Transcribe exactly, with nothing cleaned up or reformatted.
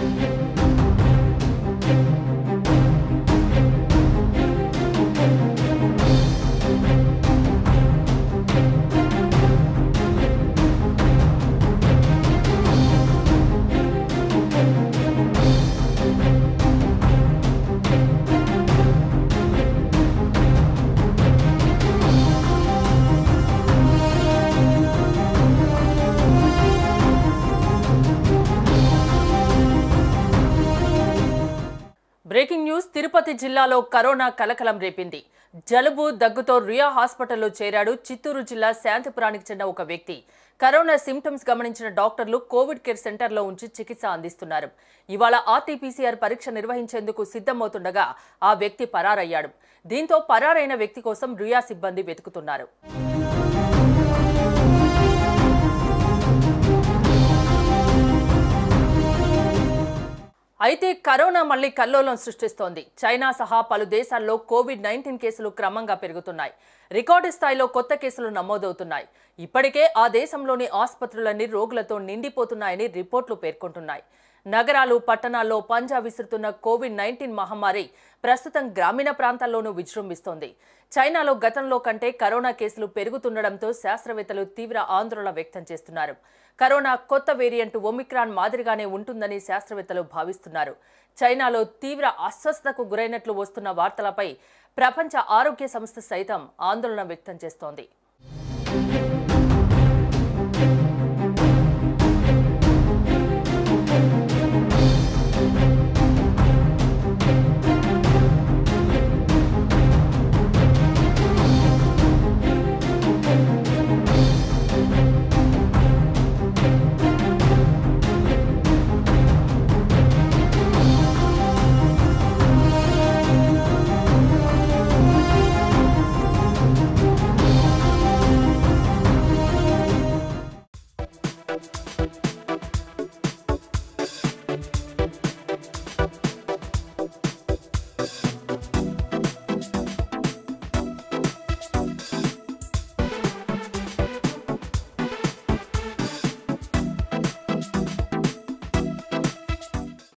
Breaking news Tirupati జిల్లాలో corona కలకలం రేపింది. జలుబు దగ్గుతో రుయా హాస్పిటల్లో చేరాడు చిత్తూరు జిల్లా శాంతిపురానికి చెందిన ఒక వ్యక్తి. కరోనా సింప్టమ్స్ గమనించిన డాక్టర్లు కోవిడ్ కేర్ సెంటర్లో ఉంచి చికిత్స అందిస్తున్నారు. ఇవాళ ఆర్టీపీసీఆర్ పరీక్ష నిర్వహించేందుకు సిద్ధమవుతుండగా ఆ వ్యక్తి పరారయ్యాడు. దీంతో పరారైన వ్యక్తి కోసం రుయా సిబ్బంది వెతుకుతున్నారు. అయితే కరోనా మళ్లీ కల్లోలం సృష్టిస్తోంది. చైనా సహా పలు దేశాల్లో కోవిడ్ నైన్టీన్ కేసులు క్రమంగా పెరుగుతున్నాయి. రికార్డు స్థాయిలో కొత్త కేసులు నమోదవుతున్నాయి. ఇప్పటికే ఆ దేశంలోని ఆసుపత్రులన్నీ రోగులతో నిండిపోతున్నాయని రిపోర్టులు పేర్కొంటున్నాయి. నగరాలు, పట్టణాల్లో పంజా విసురుతున్న కోవిడ్ నైన్టీన్ మహమ్మారి ప్రస్తుతం గ్రామీణ ప్రాంతాల్లోనూ విజృంభిస్తోంది. చైనాలో గతంలో కంటే కరోనా కేసులు పెరుగుతుండటంతో శాస్త్రవేత్తలు తీవ్ర ఆందోళన వ్యక్తం చేస్తున్నారు. కరోనా కొత్త వేరియంట్ ఒమిక్రాన్ మాదిరిగానే ఉంటుందని శాస్త్రవేత్తలు భావిస్తున్నారు. చైనాలో తీవ్ర అస్వస్థతకు గురైనట్లు వస్తున్న వార్తలపై ప్రపంచ ఆరోగ్య సంస్థ సైతం ఆందోళన వ్యక్తం చేస్తోంది.